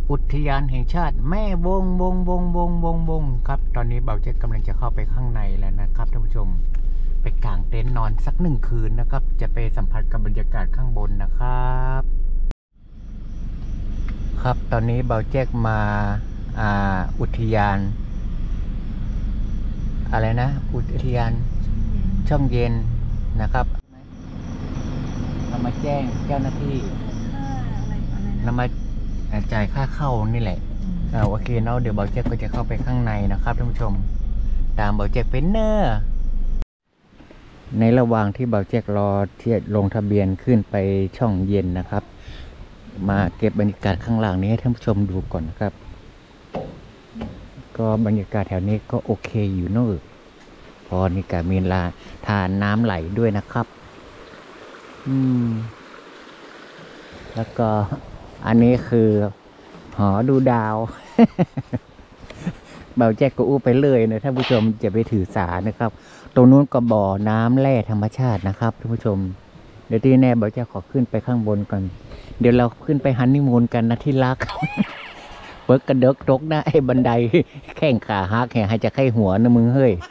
อุทยานแห่งชาติแม่วงครับตอนนี้เบาเจ็กกำลังจะเข้าไปข้างในแล้วนะครับท่านผู้ชมไปกางเต็นท์นอนสัก1 คืนนะครับจะไปสัมผัสกับบรรยากาศข้างบนนะครับครับตอนนี้เบาเจ็กมาอุทยานอะไรนะอุทยานช่องเย็นนะครับเรามาแจ้งเจ้าหน้าที่เรามาจ่ายค่าเข้านี่แหละโอเคเนาะเดี๋ยวเบาเจ็กก็จะเข้าไปข้างในนะครับท่านผู้ชมตามเบาเจ็กเป็นเนอร์ในระหว่างที่เบาเจ็กรอที่ลงทะเบียนขึ้นไปช่องเย็นนะครับมาเก็บบรรยากาศข้างล่างนี้ให้ท่านผู้ชมดูก่อนนะครับก็บรรยากาศแถวนี้ก็โอเคอยู่เนอะพอนี่ก็มีลาทานน้ำไหลด้วยนะครับแล้วก็อันนี้คือหอดูดาว เบาแจ็คก็อู้ไปเลยนะท่านผู้ชมจะไปถือสานะครับตรงนู้นก็บ่อน้ำแร่ธรรมชาตินะครับท่านผู้ชมเดี๋ยวที่แน่เบาแจ็คขอขึ้นไปข้างบนก่อนเดี๋ยวเราขึ้นไปฮันนีมูนกันนะที่รัก เปิดกระเดกตกนะไอ้บันไดแข้งขาหักแห่ให้จะไข้หัวนะมึงเฮ้ย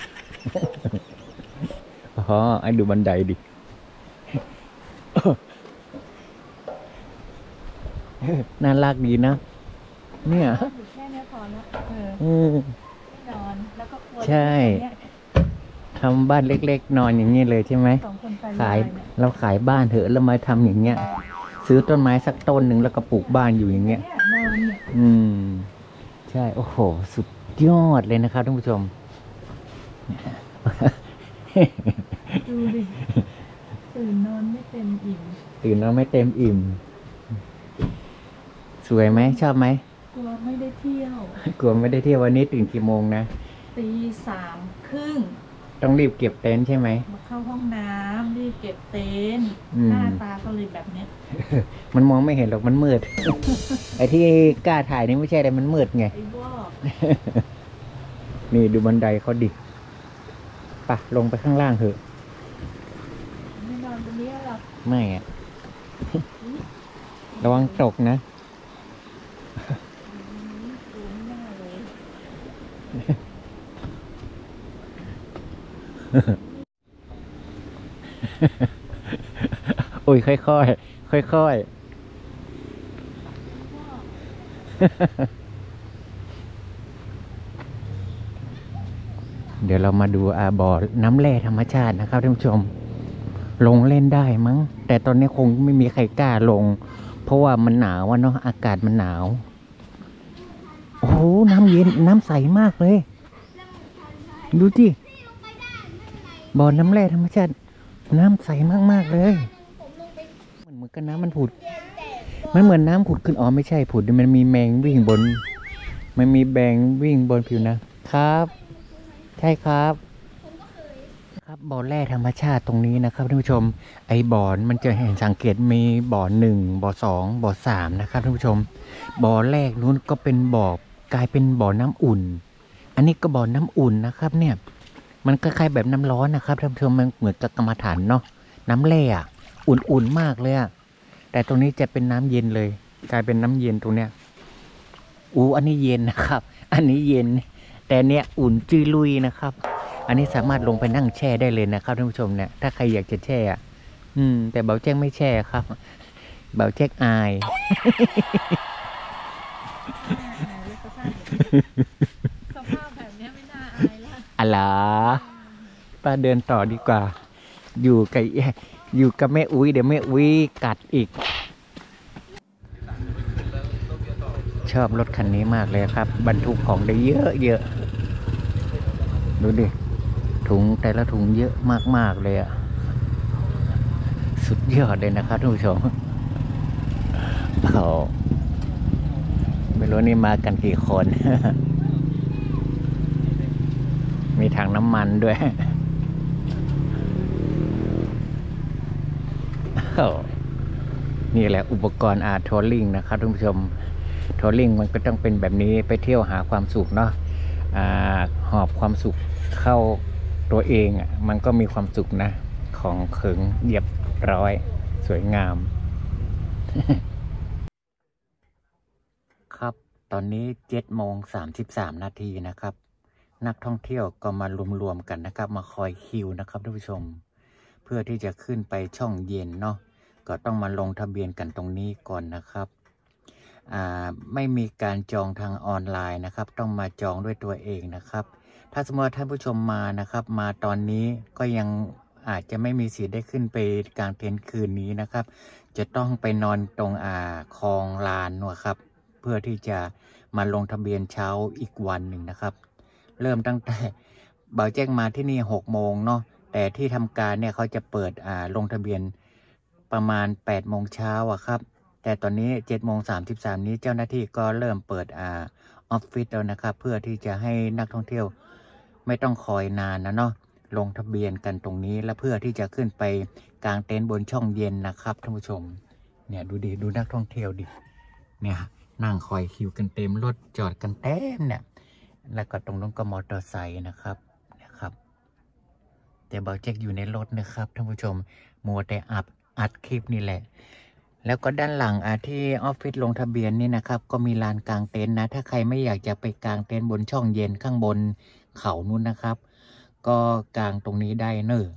อ๋อไอ้ดูบันไดดิน่ารักดีนะเนี่ยแค่นี้พอแล้วนอนแล้วก็ควรใช่ทำบ้านเล็กๆนอนอย่างนี้เลยใช่ไหมขายเราขายบ้านเถอะแล้วมาทำอย่างเงี้ยซื้อต้นไม้สักต้นหนึ่งแล้วก็ปลูกบ้านอยู่อย่างเงี้ยใช่โอ้โหสุดยอดเลยนะครับท่านผู้ชมดูดิตื่นนอนไม่เต็มอิ่มสวยไหมชอบไหมกลัวไม่ได้เที่ยววันนี้ตื่นกี่โมงนะ 3:30 ต้องรีบเก็บเต็นท์ใช่ไหมมาเข้าห้องน้ำรีบเก็บเต็นท์หน้าตาก็เลยแบบเนี้ยมันมองไม่เห็นหรอกมันมืด ไอ้ที่กล้าถ่ายนี่ไม่ใช่แต่มันมืดไงไอ้วอกนี่ดูบันไดเขาดิปะลงไปข้างล่างเถอะไม่นอนตรงนี้หรอกไม่อะ ระวังตกนะโอ้ยค่อยเดี๋ยวเรามาดูบ่อน้ำแร่ธรรมชาตินะครับท่านผู้ชมลงเล่นได้มั้งแต่ตอนนี้คงไม่มีใครกล้าลงเพราะว่ามันหนาวเนาะอากาศมันหนาวโอ้โหน้ำเย็นน้ำใสมากเลยดูจิบ่อน้ำแร่ธรรมชาติน้ำใสมากเลยเหมือนกันน้ำมันผุดมันเหมือนน้ำผุดขึ้นอ๋อไม่ใช่ผุดมันมีแมงวิ่งบนมันมีแมงวิ่งบนผิวนะครับใช่ครับบ่อแร่ธรรมชาติตรงนี้นะครับท่านผู้ชมไอ้บ่อมันจะเห็นสังเกตมีบ่อ1บ่อ2บ่อ3นะครับท่านผู้ชมบ่อแรกนู้นก็เป็นบ่อกลายเป็นบ่อน้ำอุ่นอันนี้ก็บ่อน้ำอุ่นนะครับเนี่ยมันคล้ายๆแบบน้ำร้อนนะครับท่านผู้ชมมันเหมือนกับกรรมฐานเนาะน้ำแร่อุ่นๆมากเลยอะแต่ตรงนี้จะเป็นน้ำเย็นเลยกลายเป็นน้ำเย็นตรงเนี้ยอันนี้เย็นนะครับอันนี้เย็นแต่เนี้ยอุ่นจุยลุยนะครับอันนี้สามารถลงไปนั่งแช่ได้เลยนะครับท่านผู้ชมเนี่ยถ้าใครอยากจะแช่แต่เบาแจ้งไม่แช่ครับเบาแจ้งอายสภาพแบบนี้ไม่น่าอายละอะไรป้าเดินต่อดีกว่าอยู่กับแม่อุ้ยเดี๋ยวแม่อุ้ยกัดอีกชอบรถคันนี้มากเลยครับบรรทุกของได้เยอะดูดิถุงแต่ละถุงเยอะมากเลยอ่ะสุดยอดเลยนะครับทุกผู้ชมไม่รู้นี่มากันกี่คน มีถังน้ำมันด้วยนี่แหละอุปกรณ์ทัวริ่งนะครับทุกผู้ชมทัวริ่งมันก็ต้องเป็นแบบนี้ไปเที่ยวหาความสุขเนาะหอบความสุขเข้าตัวเองมันก็มีความสุขนะของเขิงเรียบร้อยสวยงาม คตอนนี้7:33 นาทีนะครับ นักท่องเที่ยวก็มารวมๆกันนะครับมาคอยคิวนะครับท่านผู้ชมเพื่อที่จะขึ้นไปช่องเย็นเนาะก็ต้องมาลงทะเบียนกันตรงนี้ก่อนนะครับไม่มีการจองทางออนไลน์นะครับต้องมาจองด้วยตัวเองนะครับถ้าสมมติท่านผู้ชมมานะครับมาตอนนี้ก็ยังอาจจะไม่มีสิทธิ์ได้ขึ้นไปกลางเต็นท์คืนนี้นะครับจะต้องไปนอนตรงคลองลานนะครับเพื่อที่จะมาลงทะเบียนเช้าอีกวันหนึ่งนะครับเริ่มตั้งแต่บ่าวแจ้งมาที่นี่6 โมงเนาะแต่ที่ทำการเนี่ยเขาจะเปิดลงทะเบียนประมาณ8 โมงเช้าครับแต่ตอนนี้7:33นี้เจ้าหน้าที่ก็เริ่มเปิดออฟฟิศแล้วนะครับเพื่อที่จะให้นักท่องเที่ยวไม่ต้องคอยนานนะเนาะลงทะเบียนกันตรงนี้และเพื่อที่จะขึ้นไปกางเต็นท์บนช่องเย็นนะครับท่านผู้ชมเนี่ยดูดิดูนักท่องเที่ยวดิเนี่ยนั่งคอยคิวกันเต็มรถจอดกันเต็มเนี่ยแล้วก็ตรงนู้นก็มอเตอร์ไซค์นะครับแต่บ่าวแจ็คอยู่ในรถนะครับท่านผู้ชมมัวแต่อัดคลิปนี่แหละแล้วก็ด้านหลังที่ออฟฟิศลงทะเบียนนี่นะครับก็มีลานกางเต็นท์นะถ้าใครไม่อยากจะไปกางเต็นท์บนช่องเย็นข้างบนเขานู้นนะครับก็กางตรงนี้ได้เนอะ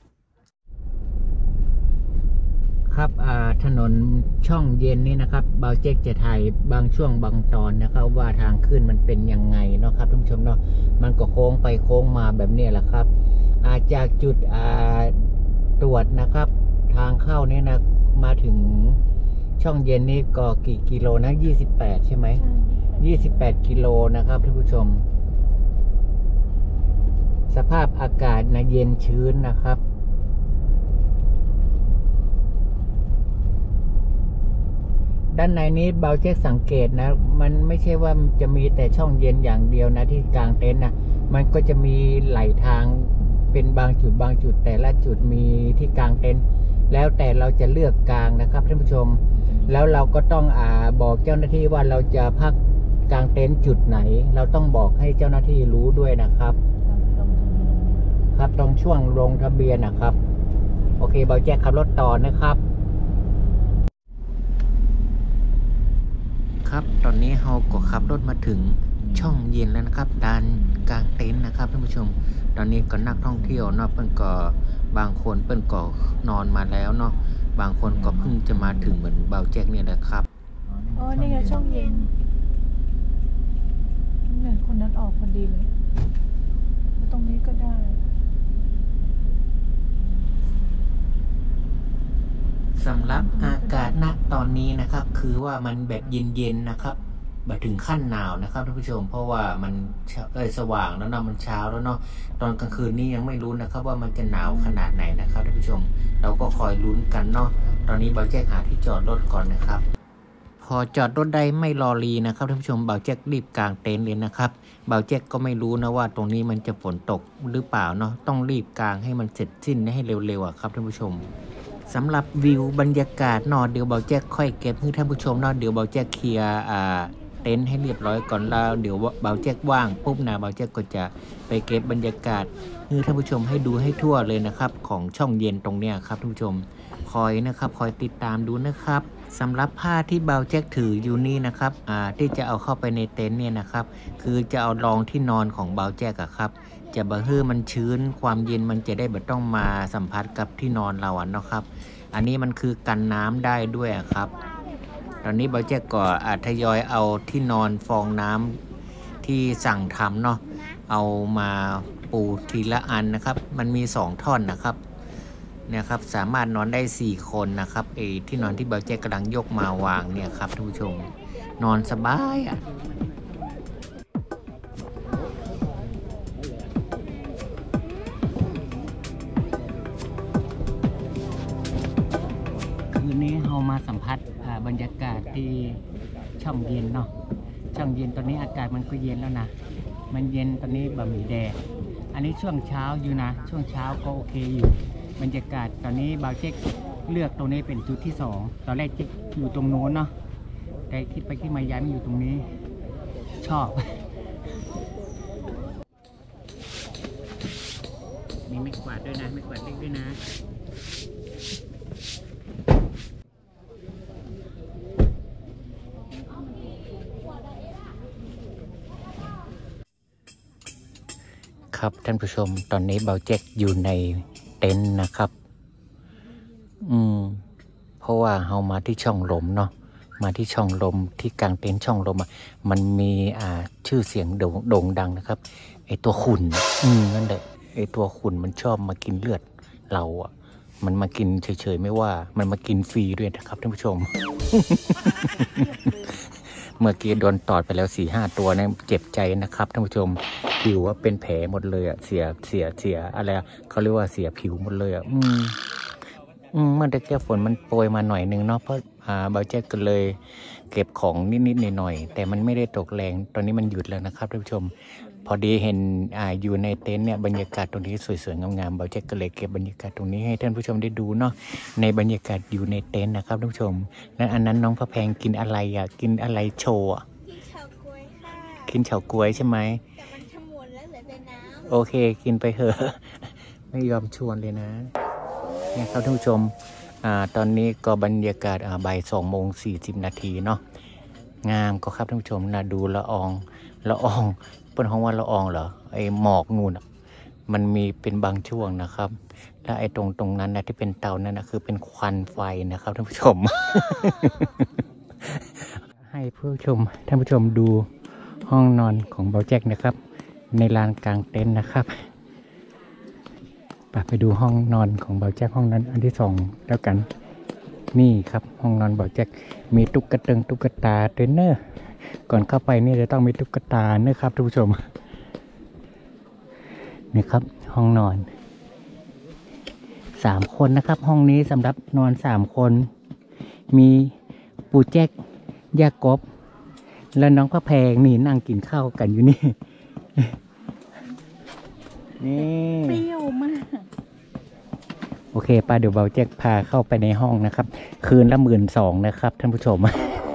ครับถนนช่องเย็นนี่นะครับบ่าวแจ็คจะถ่ายบางช่วงบางตอนนะครับว่าทางขึ้นมันเป็นยังไงเนาะครับท่านผู้ชมเนาะมันก็โค้งไปโค้งมาแบบนี้แหละครับจากจุดตรวจนะครับทางเข้านี่นะมาถึงช่องเย็นนี่ก็กี่กิโลนะ28ใช่ไหม28 กิโลนะครับท่านผู้ชมสภาพอากาศนะเย็นชื้นนะครับด้านในนี้บ่าวแจ็คสังเกตนะมันไม่ใช่ว่าจะมีแต่ช่องเย็นอย่างเดียวนะที่กลางเต็นท์นะมันก็จะมีไหลทางเป็นบางจุดแต่ละจุดมีที่กลางเต็นท์แล้วแต่เราจะเลือกกลางนะครับท่านผู้ชมแล้วเราก็ต้องบอกเจ้าหน้าที่ว่าเราจะพักกลางเต็นท์จุดไหนเราต้องบอกให้เจ้าหน้าที่รู้ด้วยนะครับครับตรงช่วงลงทะเบียนนะครับโอเคบ่าวแจ็คขับรถต่อนะครับครับตอนนี้เราก็ขับรถมาถึงช่องเย็นแล้วนะครับด้านกลางเต็นท์นะครับท่านผู้ชมตอนนี้ก็นักท่องเที่ยวเนาะเพิ่นก็บางคนเพิ่นก็นอนมาแล้วเนาะบางคนก็เพิ่งจะมาถึงเหมือนบ่าวแจ็คเนี่ยแหละครับอ๋อนี่ไงช่องเย็นเนี่ยคนนั้นออกพอดีเลยตรงนี้ก็ได้สำหรับอากาศณตอนนี้นะครับคือว่ามันแบบเย็นๆนะครับแบบถึงขั้นหนาวนะครับท่านผู้ชมเพราะว่ามันสว่างแล้วเนาะมันเช้าแล้วเนาะตอนกลางคืนนี้ยังไม่รู้นะครับว่ามันจะหนาวขนาดไหนนะครับท่านผู้ชมเราก็คอยลุ้นกันเนาะตอนนี้บ่าวแจ็คหาที่จอดรถก่อนนะครับพอจอดรถได้ไม่รอรีนะครับท่านผู้ชมบ่าวแจ็ครีบกางเต็นท์เลยนะครับบ่าวแจ็คก็ไม่รู้นะว่าตรงนี้มันจะฝนตกหรือเปล่าเนาะต้องรีบกางให้มันเสร็จสิ้นให้เร็วๆครับท่านผู้ชมสำหรับวิวบรรยากาศนอนเดี๋ยวบ่าวแจ็คค่อยเก็บให้ท่านผู้ชมนอนเดี๋ยวบ่าวแจ็คเคลียร์เต็นท์ให้เรียบร้อยก่อนแล้วเดี๋ยวบ่าวแจ็คว่างปุ๊บนะบ่าวแจ็คก็จะไปเก็บบรรยากาศให้ท่านผู้ชมให้ดูให้ทั่วเลยนะครับของช่องเย็นตรงเนี้ยครับท่านผู้ชมคอยนะครับคอยติดตามดูนะครับสำหรับผ้าที่บ่าวแจ็คถืออยู่นี่นะครับที่จะเอาเข้าไปในเต็นท์เนี่ยนะครับคือจะเอารองที่นอนของบ่าวแจ็คครับจะบ่ให้มันชื้นความเย็นมันจะได้ไม่ต้องมาสัมผัสกับที่นอนเราเนาะครับอันนี้มันคือกันน้ำได้ด้วยครับตอนนี้บ่าวแจ็คก็ทยอยเอาที่นอนฟองน้ำที่สั่งทำเนาะเอามาปูทีละอันนะครับมันมี2ท่อนนะครับเนี่ยครับสามารถนอนได้4คนนะครับที่นอนที่บ่าวแจ็คกำลังยกมาวางเนี่ยครับท่านผู้ชมนอนสบายคืนนี้เรามาสัมผัสบรรยากาศที่ช่องเย็นเนาะช่องเย็นตอนนี้อากาศมันก็เย็นแล้วนะมันเย็นตอนนี้บะหมี่แดงอันนี้ช่วงเช้าอยู่นะช่วงเช้าก็โอเคอยู่บรรยากาศตอนนี้บ่าวแจ็คเลือกตรงนี้เป็นจุดที่2ตอนแรกจะอยู่ตรงโน้นเนาะแต่คิดไปคิดมาย้ายมาอยู่ตรงนี้ชอบมีไม่กวาดด้วยนะไม่กวาดเล็กด้วยนะครับท่านผู้ชมตอนนี้เบาแจ็คอยู่ในเต็นท์นะครับเพราะว่าเรามาที่ช่องลมเนาะมาที่ช่องลมที่กลางเต็นท์ช่องลมมันมีชื่อเสียงโด่งดังนะครับไอตัวขุ่นนั่นแหละไอตัวขุ่นมันชอบมากินเลือดเรามันมากินเฉยๆไม่ว่ามันมากินฟรีด้วยนะครับท่านผู้ชม เมื่อกี้โดนตอดไปแล้ว4-5 ตัวนะเจ็บใจนะครับท่านผู้ชมผิวว่าเป็นแผลหมดเลยเสียอะไรเขาเรียกว่าเสียผิวหมดเลยเมื่อตะเกียบฝนมันโปรยมาหน่อยนึงเนาะเพราะเบาแจ็คก็เลยเก็บของนิดๆหน่อยๆแต่มันไม่ได้ตกแรงตอนนี้มันหยุดแล้วนะครับท่านผู้ชมพอดีเห็นอยู่ในเต็นท์เนี่ยบรรยากาศตรงนี้สวยๆงามๆเบาแจ็คก็เลยเก็บบรรยากาศตรงนี้ให้ท่านผู้ชมได้ดูเนาะในบรรยากาศอยู่ในเต็นท์นะครับท่านผู้ชมแล้วอันนั้นน้องพระแพงกินอะไรกินอะไรโชว์กินเฉาก๊วยค่ะกินเฉาก๊วยใช่ไหมแต่มันขมวดแล้วเหลือแต่น้ำโอเคกินไปเถอะ ไม่ยอมชวนเลยนะเนี่ยครับท่านผู้ชมตอนนี้ก็บรรยากาศบ่าย2:40 นาทีเนาะงามก็ครับท่านผู้ชมนะดูละอองเป็นห้องว่าละอองเหรอไอหมอกนู่นมันมีเป็นบางช่วงนะครับและไอตรงนั้นนะที่เป็นเตานั่นนะคือเป็นควันไฟนะครับท่านผู้ชม ให้ท่านผู้ชมดูห้องนอนของเบาแจ็คนะครับในลานกลางเต็นท์นะครับไปดูห้องนอนของเบาแจ็คห้องนั้นอันที่2แล้วกันนี่ครับห้องนอนเบาแจ็คมีตุ๊กตาเทรนเนอร์ก่อนเข้าไปนี่จะต้องมีตุ๊กตาเนอะครับท่านผู้ชมนี่ครับห้องนอน3 คนนะครับห้องนี้สำหรับนอน3 คนมีปู่แจ็คย่ากบและน้องพระแพงนี่นั่งกินข้าวกันอยู่นี่เปรี้ยวมากโอเคป้าเดี๋ยวเบาแจ็คพาเข้าไปในห้องนะครับคืนละ12,000นะครับท่านผู้ชม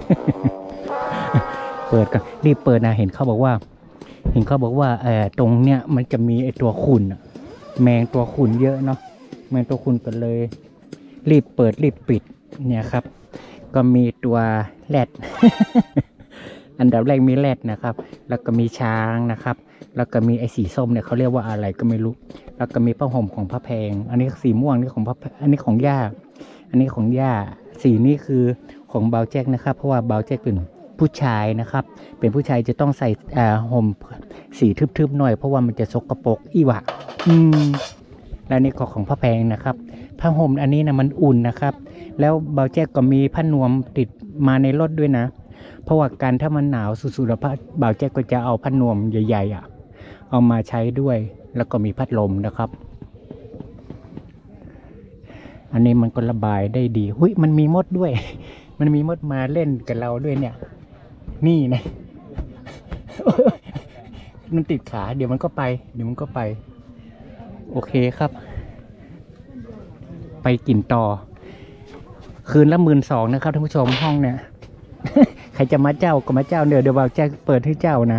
เปิดกันรีบเปิดนะเห็นเขาบอกว่าตรงเนี้ยมันจะมีไอตัวขุ่นแมงตัวขุ่นเยอะเนาะแมงตัวขุ่นกันเลยรีบเปิดรีบปิดเนี่ยครับก็มีตัวแรด อันดับแรกมีแรดนะครับแล้วก็มีช้างนะครับแล้วก็มีไอ้สีส้มเนี่ยเขาเรียกว่าอะไรก็ไม่รู้แล้วก็มีผ้าห่มของพระแพงอันนี้สีม่วงนี่ของอันนี้ของย่าสีนี้คือของเบาแจ็คนะครับเพราะว่าเบาแจ็คเป็นผู้ชายนะครับเป็นผู้ชายจะต้องใส่ห่มสีทึบๆหน่อยเพราะว่ามันจะสกปรกอีหวะแล้วนี่ของพระแพงนะครับผ้าห่มอันนี้นะมันอุ่นนะครับแล้วเบาแจ็คก็มีผ้านวมติดมาในรถด้วยนะเพราะว่าการถ้ามันหนาวสุดๆแล้วเบาแจ็คก็จะเอาผ้านวมใหญ่ๆเอามาใช้ด้วยแล้วก็มีพัดลมนะครับอันนี้มันก็ระบายได้ดีมันมีมดด้วย มันมีมดมาเล่นกับเราด้วยเนี่ยนี่นะ มันติดขาเดี๋ยวมันก็ไปโอเคครับไปกินต่อคืนละ12,000นะครับท่านผู้ชมห้องเนี่ย ใครจะมาเจ้าก็มาเจ้าเดี๋ยวเบาแจ็คเปิดให้เจ้า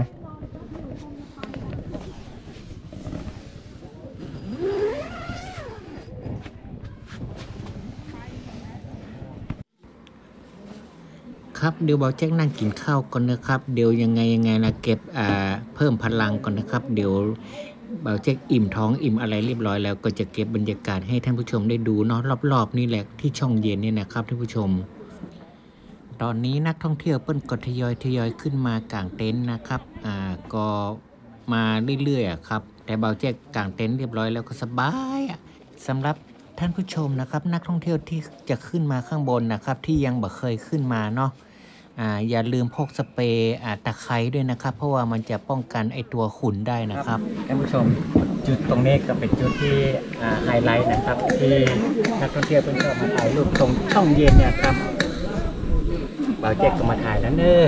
นะครับเดี๋ยวเบาแจ็คนั่งกินข้าวก่อนนะครับเดี๋ยวยังไงนะเก็บเพิ่มพลังก่อนนะครับเดี๋ยวเบาแจ็คอิ่มท้องอิ่มอะไรเรียบร้อยแล้วก็จะเก็บบรรยากาศให้ท่านผู้ชมได้ดูเนาะรอบๆนี่แหละที่ช่องเย็นนี่นะครับท่านผู้ชมตอนนี้นักท่องเที่ยวเปิ้ลก็ทยอยขึ้นมากางเต็นท์นะครับก็มาเรื่อยๆครับแต่เบาแจ็คกางเต็นท์เรียบร้อยแล้วก็สบายสำหรับท่านผู้ชมนะครับนักท่องเที่ยวที่จะขึ้นมาข้างบนนะครับที่ยังบ่เคยขึ้นมาเนาะอย่าลืมพกสเปรย์ตะไคร้ด้วยนะครับเพราะว่ามันจะป้องกันไอตัวขุ่นได้นะครับท่านผู้ชมจุดตรงนี้ก็เป็นจุดที่ไฮไลท์นะครับที่นักท่องเที่ยวเพิ่งเข้ามาถ่ายรูปตรงช่องเย็นเนี่ยครับเบาแจ็คก็มาถ่ายแล้วเนอะ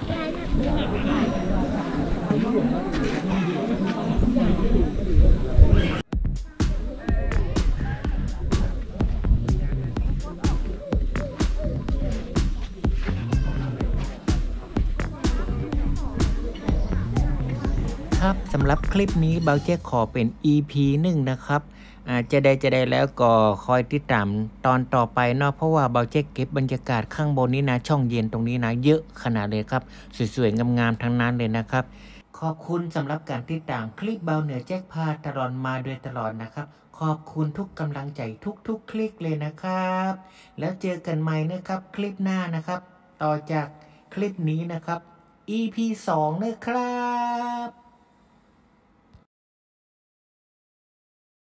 ครับสำหรับคลิปนี้เบาแจ็คขอเป็น EP 1นะครับจะได้แล้วก็คอยติดตามตอนต่อไปเนาะเพราะว่าเบาแจ็คเก็บบรรยากาศข้างบนนี้นะช่องเย็นตรงนี้นะเยอะขนาดเลยครับสวยๆงามๆทั้งนั้นเลยนะครับขอบคุณสำหรับการติดตามคลิปเบาเหนือแจ็คพาตลอดมาโดยตลอดนะครับ ขอบคุณทุกกำลังใจทุกๆคลิกเลยนะครับ แล้วเจอกันใหม่นะครับคลิปหน้านะครับ ต่อจากคลิปนี้นะครับ EP 2นะครับ